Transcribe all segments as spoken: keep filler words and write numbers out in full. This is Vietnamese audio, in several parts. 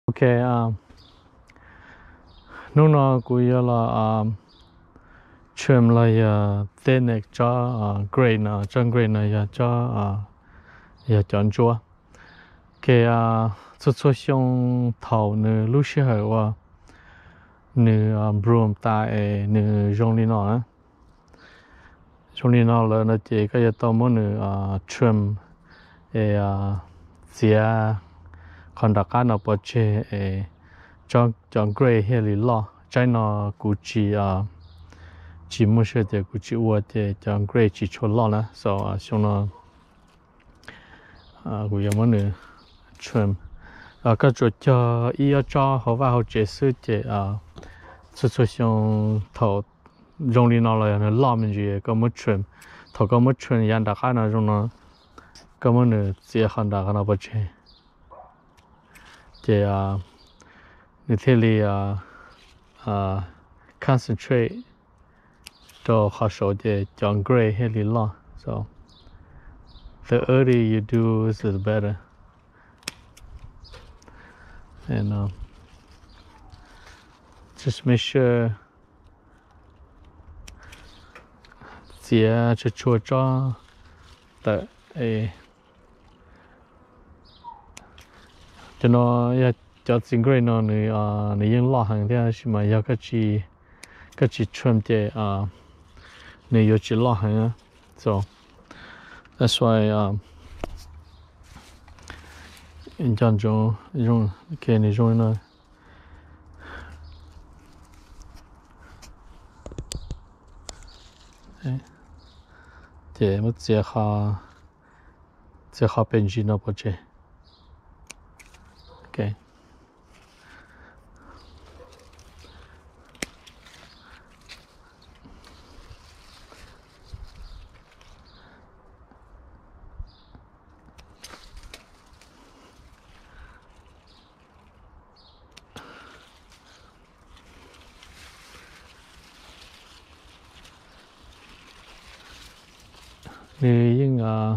Ok, um, lúc nào cũng như là um, chuyền lại uh, tên này cho uh, grade nào, chân grade này cho uh, ya chọn chúa. Cái uh, xuất xuất xong thầu nữ lúc xưa hỏiว่าnữ um, broom tại nữ trong đi nó á, trong đi nó là nó chỉ có giờ tao muốn nữ uh, trim e uh, chia còn đặc cái nào bỏ chế e cho chọn grade hay là lo trái nó cũng chỉ uh, chỉ muốn chơi thì cũng chỉ uất thì chọn grade chỉ cho lo nè, so uh, xong nó uh, cũng muốn nữ trim. À cái chỗ cho ý cho họ vào họ chế sự chế à xuất xuất xong thầu dùng đi nó là nó làm mình gì có một chuyện thầu có một chuyện nhận đặt cái nào trong nó có một nửa chế hàng đặt cái nào bắt chế chế à như thế thì à à concentrate cho họ số chế chọn gray hay là lo, so the earlier you do is the better. And uh, just make sure chia cho chua cho tại cho nó cho chính cái nó này à này những lo hàng thế chứ mà giờ cái chi cái chi trim thì à này giờ chỉ lo hàng, so that's why um in John John John cái này John nó chế mất chế khó chế khó bên gì nó bỏ chế, ok. Thì những à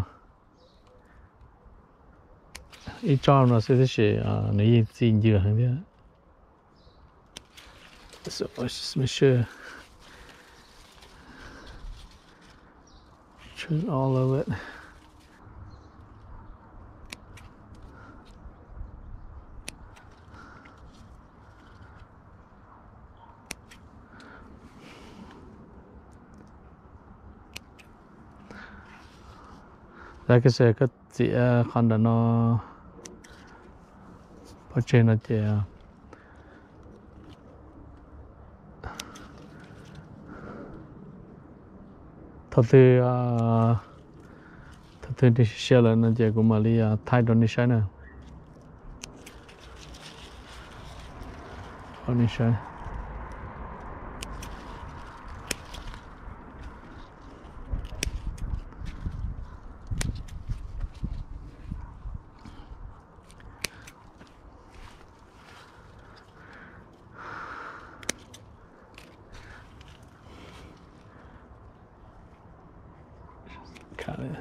ít cho nó sẽ sẽ à nếu như nhiều hơn thế, so just make sure trim all of it. Like I said, cái gì con đã nó ở trên nó chỉ thật sự thật sự đi xe là nó chỉ cũng mà đi thay đổi đi xe nữa, ở đi xe. Got it.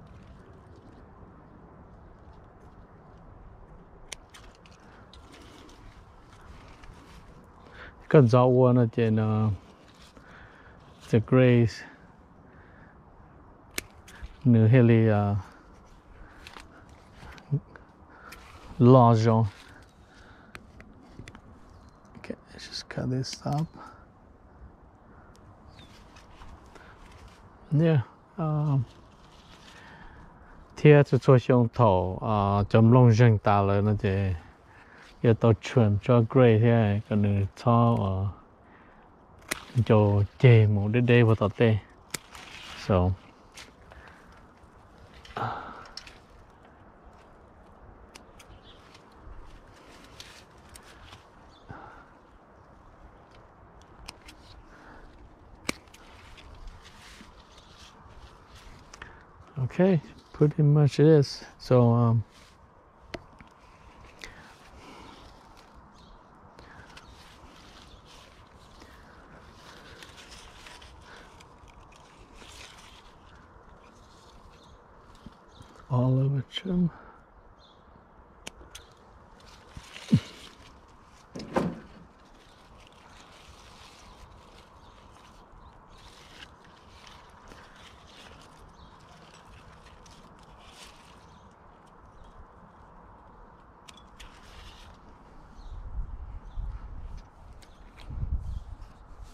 Cái dấu của nó trên uh, the grace nửa heli uh, large. Okay, let's just cut this up. Yeah. Um, Thế cho cho xong thầu à chấm lông rừng ta là nó để giờ tao chuyển cho gray thế này còn nữa cho ờ cho chè một đế đế vào tao tê, so okay, pretty much it is. So um all over trim.